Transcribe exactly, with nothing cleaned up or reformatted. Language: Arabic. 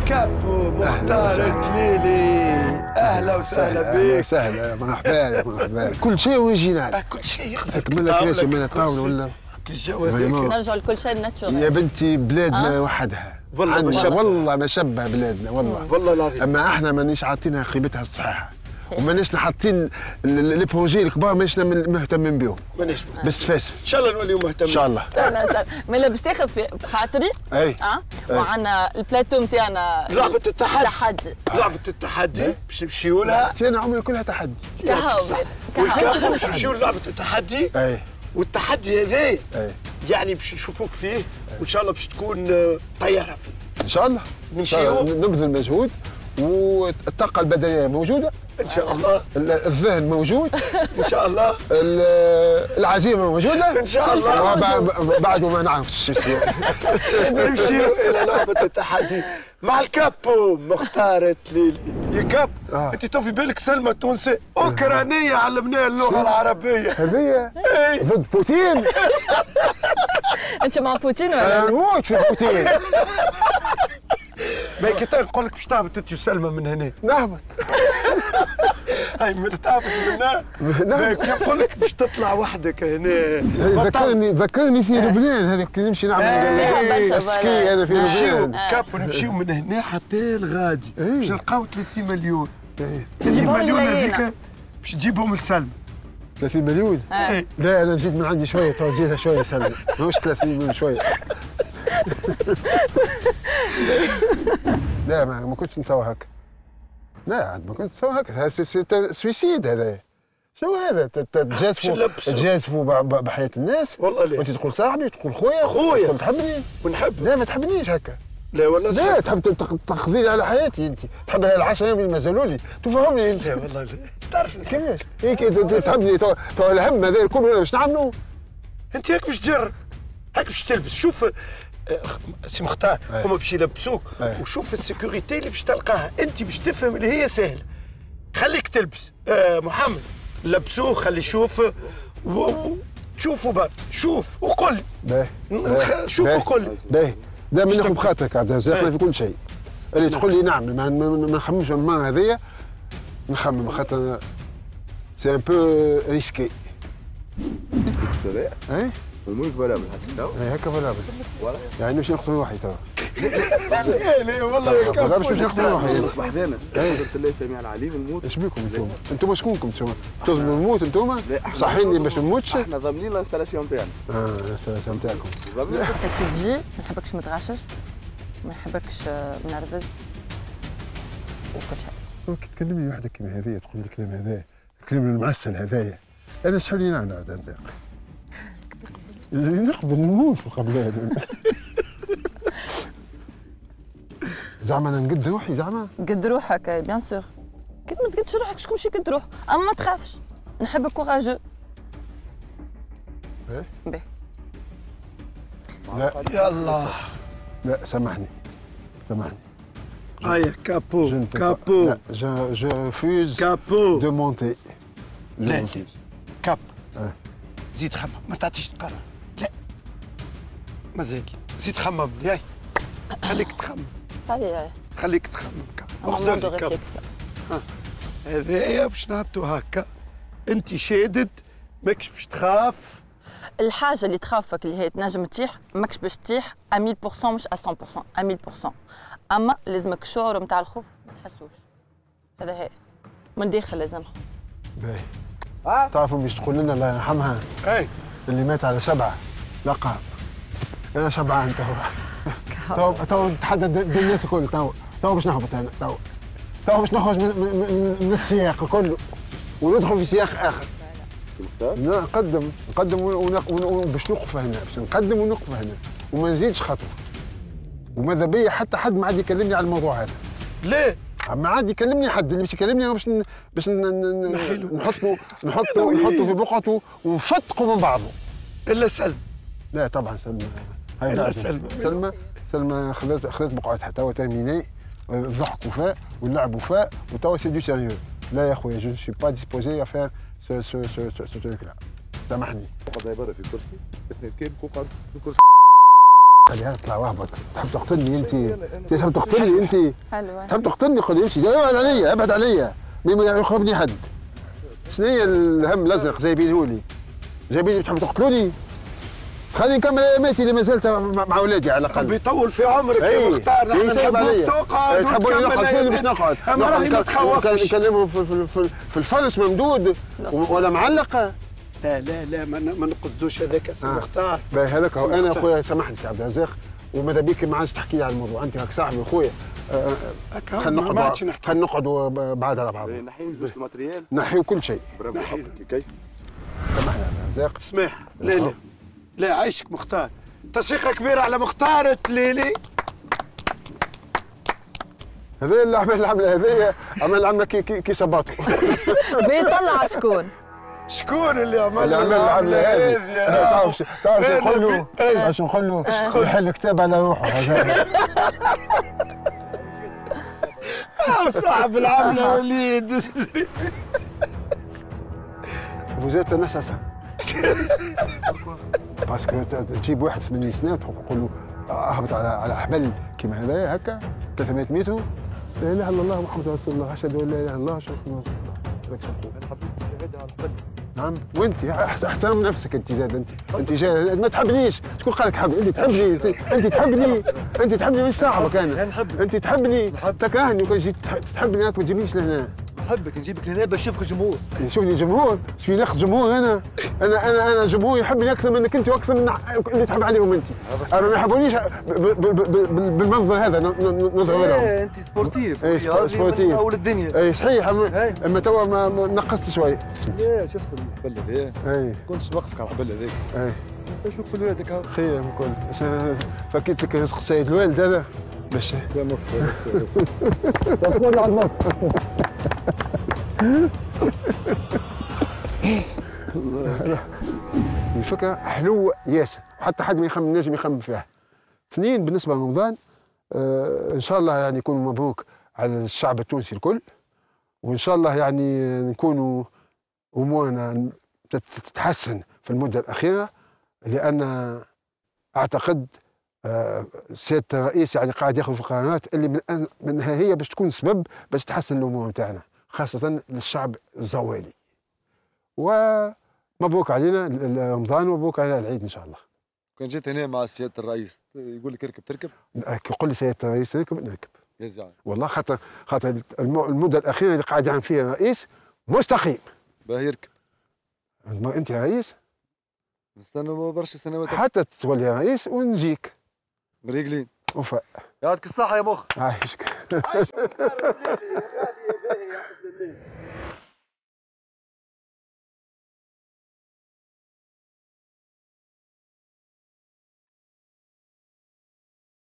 كابو مختار تليلي، اهلا وسهلا بك. اهلا وسهلا، مرحبا يا مرحبا. كل شيء اوريجينال، كل شيء يخزر من كراسي من الطاوله ولا الجو هذاك. نرجعوا لكل شيء ناتشورال يا بنتي، بلادنا وحدها والله ما شبه، والله ما شبه بلادنا والله والله العظيم. اما احنا مانيش عاطينها قيمتها الصحيحه، ومانيش حاطين لي بروجي الكبار مانيش مهتمين بهم، مانيش بس فاسف. ان شاء الله نوليو مهتمين ان شاء الله. مالا باش تاخذ في بخاطري. اي اه وعندنا البلاتو نتاعنا لعبه التحدي. التحدي لعبه التحدي باش نمشيو لها. انا عمري كلها تحدي. كهو والكابو باش نمشيو للعبه التحدي. اي والتحدي هذا اي يعني باش نشوفوك فيه، وان شاء الله باش تكون طياره فيه. ان شاء الله. نمشيو نبذل مجهود، والطاقه البدنيه موجوده ان شاء الله، الذهن موجود ان شاء الله، العزيمه موجوده ان شاء الله. بعد ما نعرفش نمشيو الى لعبه التحدي مع الكابو مختار تليلي. يا كاب آه. انت تو في بالك سلمى تونسي اوكرانيه علمناها اللغه العربيه هذه ضد بوتين. انت مع بوتين انا ولا؟ نموت في بوتين. باهي كي نقول لك باش تهبط انت وسلمى من هنا. نهبط. هاي من تهبط من هنا. باهي كي نقول لك باش تطلع وحدك هنا. ذكرني ذكرني في لبنان هذاك كي نمشي نعمل السكي هذا في نمشيو لبنان. كاب ونمشيو من هنا حتى لغادي باش نلقاو ثلاثين مليون. ثلاثين جيبهم مليون لينا. هذيك باش تجيبهم لسلمى. ثلاثين مليون؟ اي لا انا نزيد من عندي شويه، تو نزيدها شويه سلمى، ماهوش ثلاثين مليون شويه. لا ما, ما كنتش نسوي هكا. لا عاد ما كنتش نسوي هكا، هذا سويسيد هذا. شنو هذا؟ تجازفوا تجازفوا بحياه الناس. والله ليه؟ وانت تقول صاحبي، تقول خويا، خويا. تقول تحبني. ونحب. لا ما تحبنيش هكا. لا والله لا تحب تاخذيني على حياتي انت، تحب على العشرة ايام اللي مازالوا لي، تفهمني انت. لا والله لا. تعرفني كيفاش؟ هيك تحبني تو الهم هذا كله باش نعملوا. انت هيك باش تجرب، هيك باش تلبس. شوف سي مختار هما باش يلبسوك، وشوف السيكوريتي اللي باش تلقاها انت باش تفهم اللي هي سهله. خليك تلبس. آه محمد لبسوه، خلي يشوف شوفوا بقى، شوف وقول لي. باهي شوف وقول لي. باهي دائما ناخذ بخاطرك عبد الرزاق في كل شيء. اللي تقول لي نعم ما نخممش المرة هذيا، نخمم خاطر سي ان بو ريسكي. اي الملك فالابل هكا. اي هكا فالابل. يعني نمشي نقتل روحي توا. لا والله لا باش نمشي نقتل روحي. وحدنا. قدرة الله السميع العليم نموت. ايش بيكم انتوما؟ انتوما شكونكم انتوما؟ تظلموا نموت انتوما؟ صحيني باش نموتش؟ احنا ضامنين الانستالاسيون تاعنا. اه الانستالاسيون تاعكم. كي تجي ما نحبكش متغشش، ما نحبكش منرفز وكل شيء. كي تكلمني وحدك كيما هذيا تقول لي الكلام هذا، الكلام المعسل هذايا، انا شحال لي نعنع عبد الرزاق. نقبل نموت قبل هذا. زعما انا نقد روحي زعما؟ قد روحك بيان سور. كي ما تقدش روحك شكون باش يقد روح؟ اما ما تخافش، نحبك كوراجو. ايه؟ باهي. لا يلا لا سامحني سامحني. هيا كابو Je ne peux كابو pas. Je, je refuse كابو. de monter. Je لا refuse. كاب اه. زيد خمم، ما تعطيش تقرا. لا مازال زيد خمم لي. هاي خليك تخمم، هاي هاي خليك تخمم كاب. موضوع اخزر لي كاب. ريفليكسيون. هذايا باش نهبطوا هكا، انت شادد ماكش باش تخاف. الحاجه اللي تخافك اللي هي تنجم تطيح، ماكش باش تطيح مية بالمية مش مية بالمية مية بالمية. اما لازمك الشعور نتاع الخوف ما تحسوش. هذا هي من داخل لازمها. باهي. تعرفوا باش تقول لنا الله يرحمها اي اللي مات على سبعه لقب. انا شبعان تو. تو تو نتحدى بين الناس الكل تو. تو باش نهبط انا تو. تو باش نخرج من, من, من السياق كله وندخل في سياق اخر. لا نقدم نقدم باش نوقف هنا، باش نقدم ونوقف هنا وما نزيدش خطوه. وماذا بيا حتى حد ما عاد يكلمني على الموضوع هذا. ليه؟ ما عاد يكلمني حد، اللي باش يكلمني باش باش نحطوا نحطوا نحطوا في بقعته ونفتقوا من بعضه. الا سلمى. لا طبعا سلمى. الا سلمى. سلمى سلمى خذت خذت بقعتها توا ترميني. الضحك وفاء واللعب وفاء وتوا سي دو سيريو. لا يا خويا جو سوي با ديسبوزي ا فير سو سو سو سو تروك لا. سامحني. قعد برا في كرسي، اثنين كيف قعد في كرسي. خليها تطلع واهبط. تحب تقتلني انت؟ تحب تقتلني انت؟ حلوة. تحب تقتلني؟ خذ امشي، ابعد عليا ابعد عليا، ما يخربني حد. شنو هي الهم الازرق جايبينه لي؟ جايبين تحب تقتلوني؟ خليني نكمل اياماتي اللي ما زلت مع اولادي على الاقل. بيطول في عمرك يا مختار، نحن نحبوك تقعد تحبوني نقعد فين باش نقعد؟ اما راهي ما تخوفش. نكلمهم في, في, في, في الفرش ممدود ولا معلقه. لا لا لا ما نقصدوش هذاك اسم مختار. باهي هذاك هو انا خويا سامحني سي عبد الرزاق، وماذا بيك ما عادش تحكي لي على الموضوع، انت هاك صاحبي خويا. خلينا نقعد خلينا نقعدوا بعاد على بعض. نحيو جوج الماتريال، نحيو كل شيء. برافو حبك كي. سامحني يا عبد الرزاق. اسمح لا لا لا عايشك مختار. تصفيقه كبيره على مختار تليلي. هذا اللي عمل العمله هذيا، عمل العمله كي كي, كي صباطو. بيطلع شكون؟ شكون اللي عمل اللي عمل العمله هذه؟ تعرف تعرف شو نقول له؟ اش نقول له؟ يحل كتاب على روحه هذا. صاحب العمله وليد. فوزيت نساسا. باسكو تجيب واحد ثمانين سنه تقول له اهبط على على حبل كيما هذايا هكا ثلاثمائة متر. لا اله الا الله محمد رسول الله، اشهد ان لا اله الا الله اشهد ان محمد رسول الله. هذاك شو نقول؟ الحبيب يبعدها على الحبل. نعم، وانت احترم نفسك انت زاد. انت انت جاي ما تحبنيش. شكون قال لك حب؟ انت تحبني، انت تحبني، انت تحبني مش صاحبك انا. نحبك. انت تحبني، تكرهني وكان جيت تحبني هاك ما تجيبنيش لهنا. نحبك نجيبك لهنا باش نشوفك الجمهور. يشوفني جمهور؟ شو ناخذ جمهور انا؟ انا انا انا جمهور يحبني اكثر منك انت واكثر من اللي تحب عليهم انت. انا ما يحبونيش بالمنظر هذا نظهر لهم. ايه انت سبورتيف. ايه سبورتيف. اول الدنيا. اي صحيح، اما توا ما نقصت شوي. لا شفت الحبل هذا؟ اي كنتش نوقفك على الحبل هذاك. اي باش وقف الوالدك هاو. خير بكل. فكيت لك رزق السيد الوالد هذا باش لا مخ. تقول على المخ. الفكرة حلوة ياسر، وحتى حد ما يخمم نجم يخمم فيها. اثنين بالنسبة لرمضان، آه إن شاء الله يعني يكون مبروك على الشعب التونسي الكل، وإن شاء الله يعني نكونوا أمورنا تتحسن في المدة الأخيرة، لأن أعتقد آه سيادة الرئيس يعني قاعد ياخذ في قرارات اللي من منها هي باش تكون سبب باش تحسن الأمور نتاعنا، خاصة للشعب الزوالي. ومبروك علينا رمضان ومبروك علينا العيد ان شاء الله. كان جيت هنا مع سياده الرئيس يقول لك اركب تركب؟ يقول لي سياده الرئيس نركب نركب. يا زعل. والله خاطر خاطر المده الاخيره اللي قاعد يعمل فيها الرئيس مستقيم. باه يركب. انت يا رئيس؟ نستنى برشا سنوات. حتى تولي رئيس ونجيك. مريقلين. وفاء. يعطيك الصحه يا مخ. عايشك.